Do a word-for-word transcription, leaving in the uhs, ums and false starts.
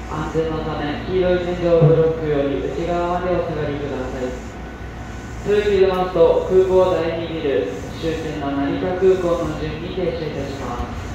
安全のため、黄色い天井ブロックより内側までお下がりください。続きますと、空港だいにビル、終点の成田空港の順に停車いたします。